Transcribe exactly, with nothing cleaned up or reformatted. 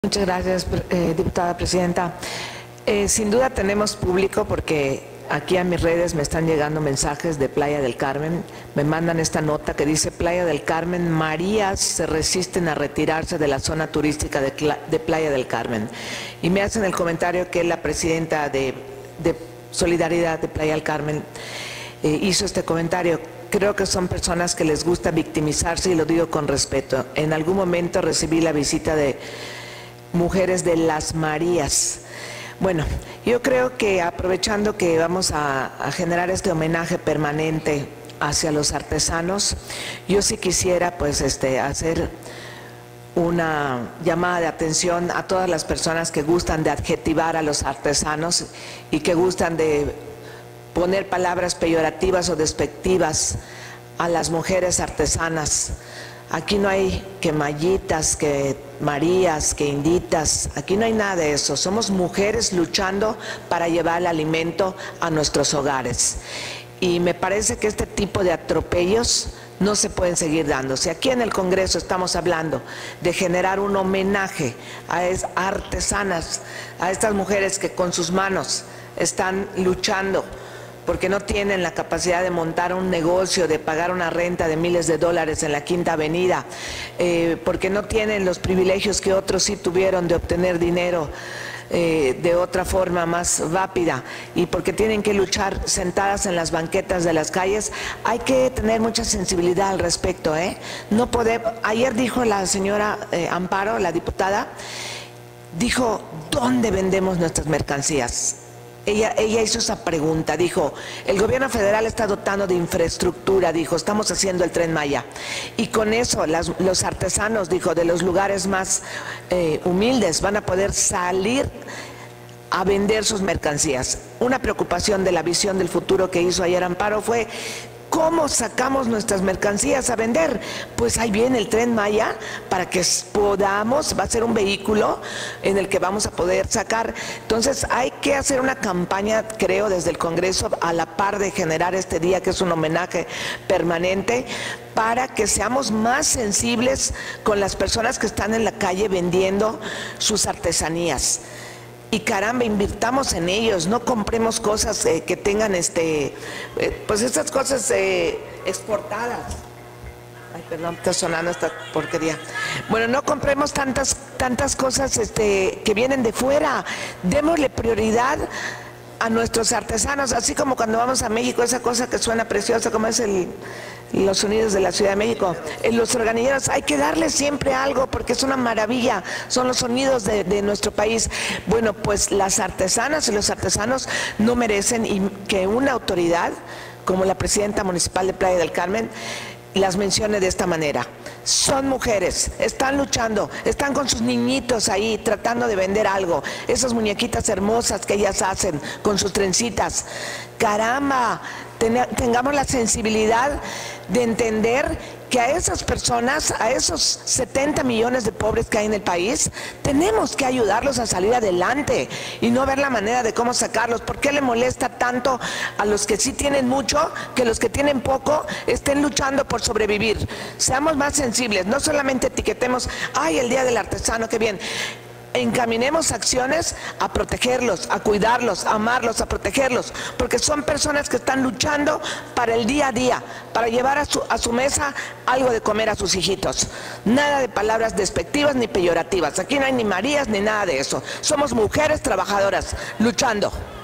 Muchas gracias, eh, diputada presidenta. Eh, sin duda tenemos público porque aquí a mis redes me están llegando mensajes de Playa del Carmen. Me mandan esta nota que dice: Playa del Carmen, Marías se resisten a retirarse de la zona turística de, de Playa del Carmen. Y me hacen el comentario que la presidenta de, de Solidaridad de Playa del Carmen eh, hizo este comentario. Creo que son personas que les gusta victimizarse y lo digo con respeto. En algún momento recibí la visita de mujeres de las Marías. Bueno, yo creo que aprovechando que vamos a, a generar este homenaje permanente hacia los artesanos, yo sí quisiera pues este hacer una llamada de atención a todas las personas que gustan de adjetivar a los artesanos y que gustan de poner palabras peyorativas o despectivas a las mujeres artesanas. Aquí no hay que mallitas, que marías, que inditas, aquí no hay nada de eso. Somos mujeres luchando para llevar el alimento a nuestros hogares. Y me parece que este tipo de atropellos no se pueden seguir dando. Si aquí en el Congreso estamos hablando de generar un homenaje a, es, a artesanas, a estas mujeres que con sus manos están luchando porque no tienen la capacidad de montar un negocio, de pagar una renta de miles de dólares en la Quinta Avenida, eh, porque no tienen los privilegios que otros sí tuvieron de obtener dinero eh, de otra forma más rápida, y porque tienen que luchar sentadas en las banquetas de las calles. Hay que tener mucha sensibilidad al respecto, ¿eh? No podemos. Ayer dijo la señora eh, Amparo, la diputada, dijo: ¿dónde vendemos nuestras mercancías? Ella, ella hizo esa pregunta, dijo: el gobierno federal está dotando de infraestructura, dijo, estamos haciendo el Tren Maya, y con eso las, los artesanos, dijo, de los lugares más eh, humildes van a poder salir a vender sus mercancías. Una preocupación de la visión del futuro que hizo ayer Amparo fue: ¿cómo sacamos nuestras mercancías a vender? Pues ahí viene el Tren Maya para que podamos, va a ser un vehículo en el que vamos a poder sacar. Entonces hay que hacer una campaña, creo, desde el Congreso, a la par de generar este día que es un homenaje permanente, para que seamos más sensibles con las personas que están en la calle vendiendo sus artesanías. Y caramba, invirtamos en ellos, no compremos cosas eh, que tengan este, eh, pues estas cosas eh, exportadas. Ay, perdón, está sonando esta porquería. Bueno, no compremos tantas, tantas cosas este, que vienen de fuera. Démosle prioridad a nuestros artesanos, así como cuando vamos a México, esa cosa que suena preciosa, como es el, los sonidos de la Ciudad de México, en los organilleros, hay que darles siempre algo porque es una maravilla, son los sonidos de, de nuestro país. Bueno, pues las artesanas y los artesanos no merecen y que una autoridad como la presidenta municipal de Playa del Carmen las mencione de esta manera. Son mujeres, están luchando, están con sus niñitos ahí tratando de vender algo, esas muñequitas hermosas que ellas hacen con sus trencitas. Caramba, ten, tengamos la sensibilidad de entender que a esas personas, a esos setenta millones de pobres que hay en el país, tenemos que ayudarlos a salir adelante y no ver la manera de cómo sacarlos. ¿Por qué le molesta tanto a los que sí tienen mucho que los que tienen poco estén luchando por sobrevivir? Seamos más sensibles, no solamente etiquetemos: ay, el Día del Artesano, qué bien. Encaminemos acciones a protegerlos, a cuidarlos, a amarlos, a protegerlos, porque son personas que están luchando para el día a día, para llevar a su, a su mesa algo de comer a sus hijitos. Nada de palabras despectivas ni peyorativas. Aquí no hay ni Marías ni nada de eso. Somos mujeres trabajadoras luchando.